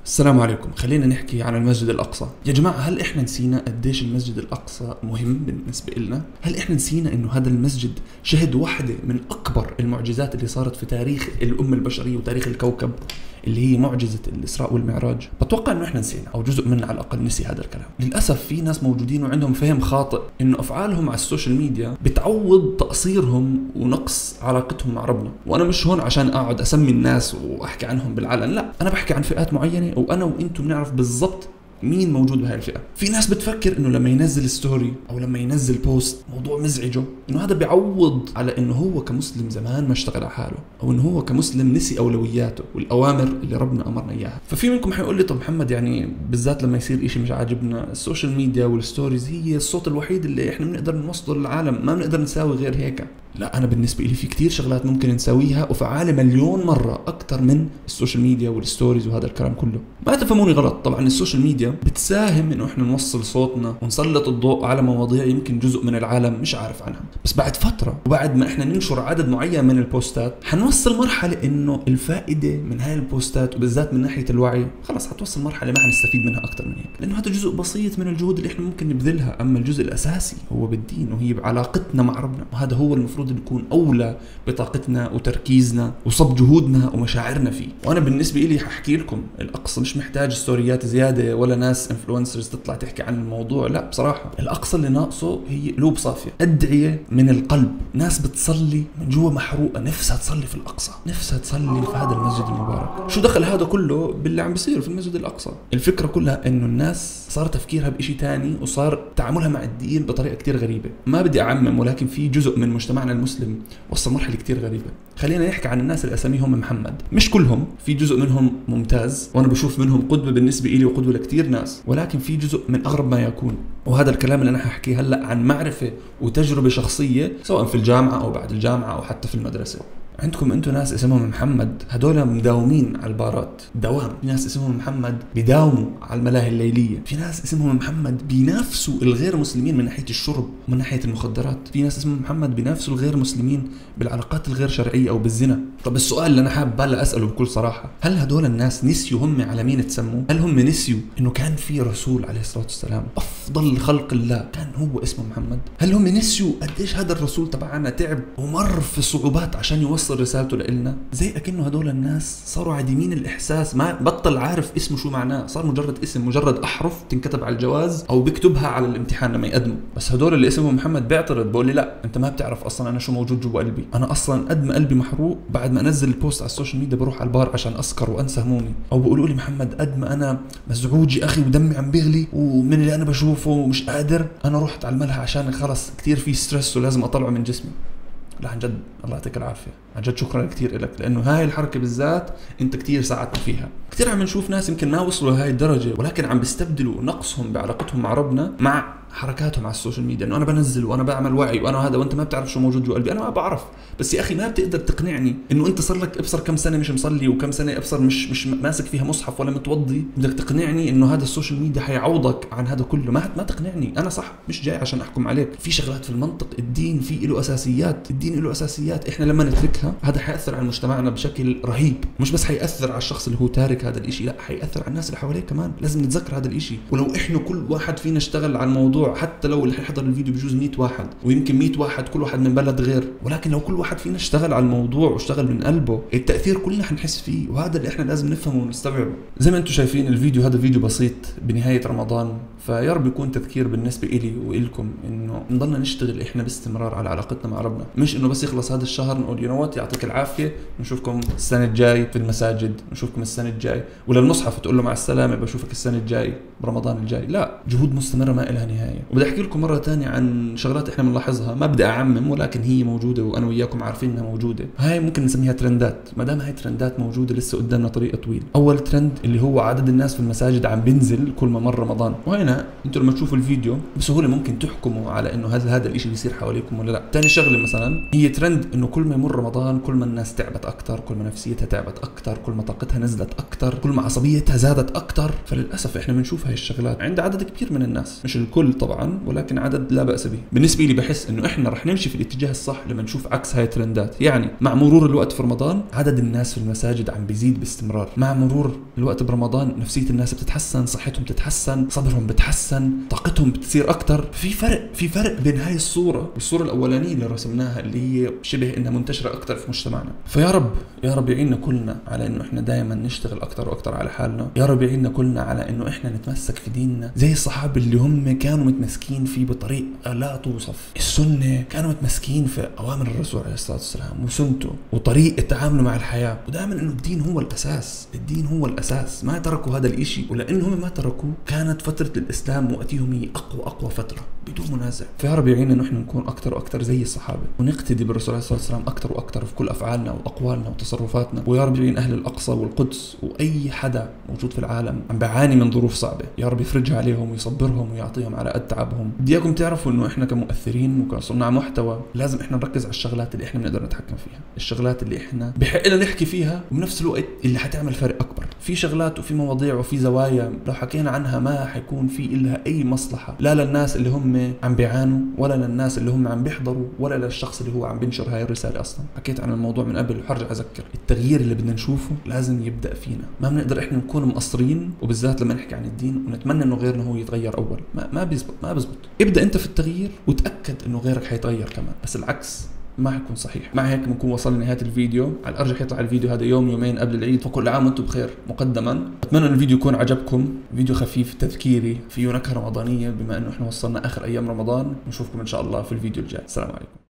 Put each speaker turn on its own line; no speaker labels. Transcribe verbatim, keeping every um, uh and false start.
السلام عليكم. خلينا نحكي عن المسجد الأقصى. يا جماعة، هل إحنا نسينا قديش المسجد الأقصى مهم بالنسبة لنا؟ هل إحنا نسينا إنه هذا المسجد شهد واحدة من أكبر المعجزات اللي صارت في تاريخ الأمة البشرية وتاريخ الكوكب، اللي هي معجزة الإسراء والمعراج؟ بتوقع إنه إحنا نسينا، أو جزء منا على الأقل نسي هذا الكلام. للأسف في ناس موجودين وعندهم فهم خاطئ إنه أفعالهم على السوشيال ميديا بتعوض تقصيرهم ونقص علاقتهم مع ربنا. وأنا مش هون عشان أقعد أسمي الناس وأحكي عنهم بالعلن، لا، أنا بحكي عن فئات معينة، وأنا وإنتم بنعرف بالضبط مين موجود بهاي الفئة. في ناس بتفكر انه لما ينزل ستوري او لما ينزل بوست موضوع مزعجه، انه هذا بيعوض على انه هو كمسلم زمان ما اشتغل على حاله، او انه هو كمسلم نسي اولوياته والاوامر اللي ربنا امرنا اياها. ففي منكم حيقول لي طب محمد، يعني بالذات لما يصير اشي مش عاجبنا، السوشيال ميديا والستوريز هي الصوت الوحيد اللي احنا بنقدر نوصله للعالم، ما بنقدر نساوي غير هيك. لا، انا بالنسبه لي في كتير شغلات ممكن نساويها وفعاله مليون مره اكثر من السوشيال ميديا والستوريز وهذا الكلام كله. ما تفهموني غلط، طبعا السوشيال ميديا بتساهم انه احنا نوصل صوتنا ونسلط الضوء على مواضيع يمكن جزء من العالم مش عارف عنها، بس بعد فتره وبعد ما احنا ننشر عدد معين من البوستات حنوصل مرحله انه الفائده من هاي البوستات وبالذات من ناحيه الوعي خلص حتوصل مرحله ما حنستفيد منها اكثر من هيك، لانه هذا جزء بسيط من الجهود اللي احنا ممكن نبذلها. اما الجزء الاساسي هو بالدين وهي بعلاقتنا مع ربنا، وهذا هو المفروض نكون اولى بطاقتنا وتركيزنا وصب جهودنا ومشاعرنا فيه. وانا بالنسبه لي حاحكي لكم، الاقصى مش محتاج ستوريات زياده ولا ناس انفلونسرز تطلع تحكي عن الموضوع، لا بصراحه الاقصى اللي ناقصه هي قلوب صافيه، ادعيه من القلب، ناس بتصلي من جوا محروقه نفسها تصلي في الاقصى، نفسها تصلي في هذا المسجد المبارك. شو دخل هذا كله باللي عم بيصير في المسجد الاقصى؟ الفكره كلها انه الناس صار تفكيرها بشيء ثاني، وصار تعاملها مع الدين بطريقه كثير غريبه. ما بدي اعمم، ولكن في جزء من مجتمعنا المسلم وصل مرحله كثير غريبه. خلينا نحكي عن الناس اللي اساميهم محمد، مش كلهم، في جزء منهم ممتاز وانا بشوف منهم قدوه بالنسبه لي وقدوه لكثير ناس، ولكن في جزء من اغرب ما يكون. وهذا الكلام اللي انا حاحكيه هلا عن معرفه وتجربه شخصيه، سواء في الجامعه او بعد الجامعه او حتى في المدرسه. عندكم انتم ناس اسمهم محمد، هدول مداومين على البارات دوام. في ناس اسمهم محمد بيداوموا على الملاهي الليليه. في ناس اسمهم محمد بينافسوا الغير مسلمين من ناحيه الشرب ومن ناحيه المخدرات. في ناس اسمهم محمد بينافسوا الغير مسلمين بالعلاقات الغير شرعيه او بالزنا. طب السؤال اللي انا حابب بلا اساله بكل صراحه، هل هدول الناس نسيوا هم على مين تسموا؟ هل هم نسيوا انه كان في رسول عليه الصلاه والسلام افضل خلق الله كان هو اسمه محمد؟ هل هم نسيوا قديش هذا الرسول تبعنا تعب ومر في صعوبات عشان يوصل رسالته لإلنا؟ زي أكنه هدول الناس صاروا عديمين الإحساس، ما بطل عارف اسمه شو معناه، صار مجرد اسم، مجرد أحرف تنكتب على الجواز أو بيكتبها على الامتحان لما يقدموا. بس هدول اللي اسمهم محمد بيعترض، بقول لي لا أنت ما بتعرف أصلا أنا شو موجود جوا قلبي. أنا أصلا قد ما قلبي محروق بعد ما أنزل البوست على السوشيال ميديا بروح على البار عشان أسكر وأنسى همومي. أو بيقولوا لي محمد قد ما أنا مزعوج يا أخي ودمي عم بيغلي ومن اللي أنا بشوفه ومش قادر، أنا رحت على الملهى عشان خلص كتير في ستريس ولازم أطلعه من جسمي. لا عن جد الله يعطيك العافيه، عن جد شكرا كثير لك، لانه هاي الحركه بالذات انت كثير ساعدتني فيها. كثير عم نشوف ناس يمكن ما وصلوا لهي الدرجه، ولكن عم بيستبدلوا نقصهم بعلاقتهم مع ربنا مع حركاتهم على السوشيال ميديا، انه انا بنزل وانا بعمل وعي وانا هذا وانت ما بتعرف شو موجود جوا قلبي. انا ما بعرف، بس يا اخي ما بتقدر تقنعني انه انت صار لك ابصر كم سنه مش مصلي وكم سنه ابصر مش مش ماسك فيها مصحف ولا متوضي، بدك تقنعني انه هذا السوشيال ميديا حيعوضك عن هذا كله. ما ما تقنعني. انا صح مش جاي عشان احكم عليك، في شغلات في المنطق، الدين فيه له اساسيات، الدين له اساسيات، احنا لما نتركها هذا حيأثر على مجتمعنا بشكل رهيب. مش بس حيأثر على الشخص اللي هو تارك هذا الاشي، لا حيأثر على الناس اللي حواليه كمان. لازم نتذكر هذا الاشي. ولو احنا كل واحد فينا اشتغل على الموضوع، حتى لو اللي حيحضر الفيديو بجوز مية واحد ويمكن مية واحد كل واحد من بلد غير، ولكن لو كل واحد فينا اشتغل على الموضوع واشتغل من قلبه، التأثير كلنا حنحس فيه. وهذا اللي احنا لازم نفهمه ونستوعبه. زي ما انتم شايفين الفيديو هذا فيديو بسيط بنهاية رمضان، فيا رب يكون تذكير بالنسبة إلي وإلكم انه نضلنا نشتغل احنا باستمرار على علاقتنا مع ربنا، مش انه بس يخلص هذا الشهر نقول يو نو وات يعطيك العافية نشوفكم السنة الجاي في المساجد، نشوفكم السنة الجاي، ولا المصحف تقول له مع السلامة بشوفك السنة الجاي برمضان الجاي. لا، جهود مستمرة ما إلها نهاية. وبدي أحكي لكم مرة ثانية عن شغلات احنا بنلاحظها، ما بدي أعمم ولكن هي موجودة وانا وياكم عارفين انها موجودة. هاي ممكن نسميها ترندات. ما دام هاي ترندات موجودة لسه قدامنا طريق طويل. اول ترند اللي هو عدد الناس في المساجد عم بينزل كل ما مر رمضان، وهنا احنا انتوا لما تشوفوا الفيديو بسهوله ممكن تحكموا على انه هذا هذا الشيء بيصير حواليكم ولا لا. ثاني شغله مثلا هي ترند انه كل ما يمر رمضان كل ما الناس تعبت اكثر، كل ما نفسيتها تعبت اكثر، كل ما طاقتها نزلت اكثر، كل ما عصبيتها زادت اكثر. فللاسف احنا بنشوف هاي الشغلات عند عدد كبير من الناس، مش الكل طبعا ولكن عدد لا باس به. بالنسبه لي بحس انه احنا رح نمشي في الاتجاه الصح لما نشوف عكس هاي الترندات. يعني مع مرور الوقت في رمضان عدد الناس في المساجد عم بيزيد باستمرار، مع مرور الوقت برمضان نفسية الناس بتتحسن، صحتهم بتتحسن، صبرهم بتحسن، طاقتهم بتصير اكثر. في فرق في فرق بين هاي الصورة والصورة الاولانية اللي رسمناها اللي هي شبه انها منتشرة اكثر في مجتمعنا. فيا رب يا رب يعيننا كلنا على انه احنا دائما نشتغل اكثر واكثر على حالنا. يا رب يعيننا كلنا على انه احنا نتمسك في ديننا زي الصحابة اللي هم كانوا متمسكين فيه بطريقة لا توصف. السنة كانوا متمسكين في اوامر الرسول عليه الصلاة والسلام وسنته وطريقة تعامله مع الحياة، ودائما انه الدين هو الاساس، الدين هو الاساس. ما تركوا هذا الاشي، ولانهم ما تركوه كانت فترة الاسلام وقتهم هي اقوى اقوى فترة بدون منازع. فيا رب يعيننا انه احنا نكون اكثر واكثر زي الصحابة ونقتدي بالرسول عليه الصلاة والسلام اكثر واكثر في كل افعالنا واقوالنا وتصرفاتنا. ويا رب يعين اهل الاقصى والقدس واي حدا موجود في العالم عم بيعاني من ظروف صعبة، يا رب يفرجها عليهم ويصبرهم ويعطيهم على قد تعبهم. بدي اياكم تعرفوا انه احنا كمؤثرين وكصناع محتوى لازم احنا نركز على الشغلات اللي احنا بنقدر نتحكم فيها، الشغلات اللي احنا بحق لنا نحكي فيها وبنفس الوقت اللي حتعمل فرق اكبر. في شغلات وفي مواضيع وفي زوايا لو حكينا عنها ما حيكون في إلها اي مصلحة، لا للناس اللي هم عم بيعانوا ولا للناس اللي هم عم بيحضروا ولا للشخص اللي هو عم بينشر هاي الرسالة. اصلا حكيت عن الموضوع من قبل وحرجع اذكر، التغيير اللي بدنا نشوفه لازم يبدا فينا. ما بنقدر احنا نكون مقصرين، وبالذات لما نحكي عن الدين ونتمنى انه غيرنا هو يتغير اول. ما ما بيزبط ما بيزبط. ابدا انت في التغيير وتاكد انه غيرك حيتغير كمان، بس العكس ما حيكون صحيح. مع هيك بنكون وصلنا لنهايه الفيديو. على الارجح يطلع الفيديو هذا يوم يومين قبل العيد، فكل عام وانتم بخير مقدما. اتمنى ان الفيديو يكون عجبكم، فيديو خفيف تذكيري فيه نكهه رمضانيه بما انه احنا وصلنا اخر ايام رمضان. نشوفكم ان شاء الله في الفيديو الجاي. السلام عليكم.